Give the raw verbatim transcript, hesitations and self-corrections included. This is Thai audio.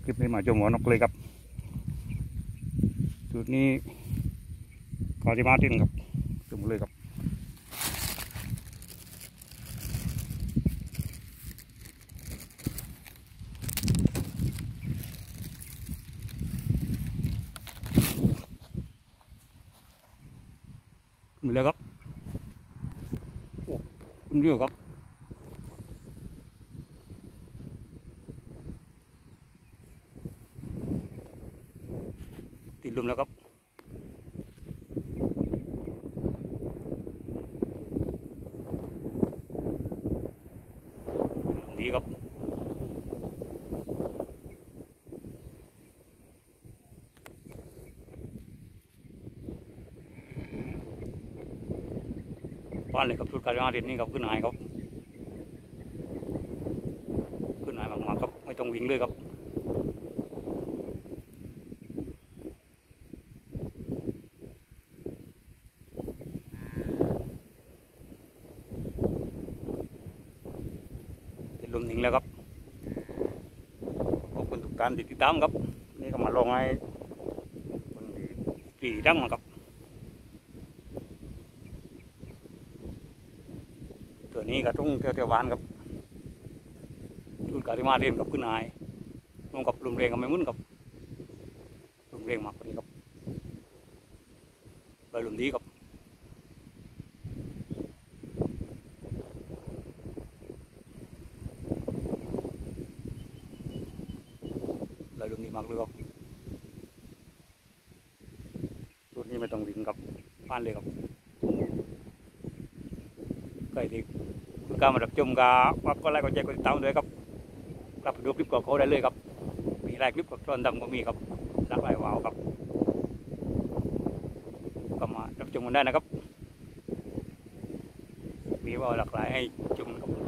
ลิปนี้มาชมหัวนกเลยครับจุดนี้กอที่มาตินครับชมเลยครับมีเลยครับเยอะครับติดลมแล้วครับดีครับป้านเลยครับชุดการงานเด็ดนี่ครับขึ้นหายครับขึ้นหายมากๆครับไม่ต้องวิ่งเลยครับติดลมหนิงแล้วครับขอบคุณทุกการติดตามครับนี่ก็มาลองให้คนตีดังนะครับตัวนี้ก็ต้องเที่ยวเที่ยวหวานครับชุดการมาเรียนกับขึ้นหายลงกับลมแรงกับไม่มุ่นกับลมแรงมากกว่านี้ครับไปลมดีครับไปลมดีมากเลยครับชุดนี้ไม่ต้องวิ่งกับบ้านเลยครับใครที่กล้ามารับชมก็ก็ไลค์กดแชร์กดติดตามด้วยครับกลับไปดูคลิปของเขาได้เลยครับมีหลายคลิปกับตอนดำก็มีครับหลากหลายว้าวครับก็มารับชมกันได้นะครับมีว้าวหลากหลายให้ชมครับ